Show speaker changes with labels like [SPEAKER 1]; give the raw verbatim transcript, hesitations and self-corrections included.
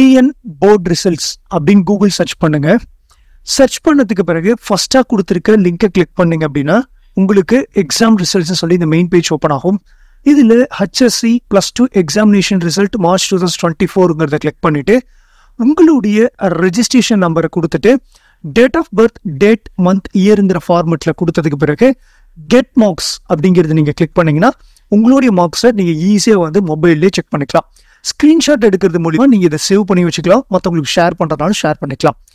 [SPEAKER 1] TN board results அப்படின்னு Google search பண்ணுங்க. Search பண்ணதுக்கு பிறகு ஃபர்ஸ்டா கொடுத்துருக்க லிங்கை கிளிக் பண்ணீங்க அப்படின்னா உங்களுக்கு எக்ஸாம் ரிசல்ட்ஸ் சொல்லி இந்த மெயின் பேஜ் ஓப்பன் ஆகும். இதுல HSC plus two examination result March two thousand twenty ஃபோருங்கிறத கிளிக் பண்ணிட்டு உங்களுடைய ரெஜிஸ்ட்ரேஷன் நம்பரை கொடுத்துட்டு date of birth, date, month, இயர்ங்கிற ஃபார்மெட்ல கொடுத்ததுக்கு பிறகு கெட் மார்க்ஸ் அப்படிங்கிறது நீங்க கிளிக் பண்ணீங்கன்னா உங்களுடைய மார்க்ஸை நீங்க ஈஸியா வந்து மொபைல்லேயே செக் பண்ணிக்கலாம். ஸ்கிரீன்ஷாட் எடுக்கிறது மூலியமா நீங்க இதை சேவ் பண்ணி வச்சுக்கலாம். மற்றவங்களுக்கு ஷேர் பண்றதுனாலும் ஷேர் பண்ணிக்கலாம்.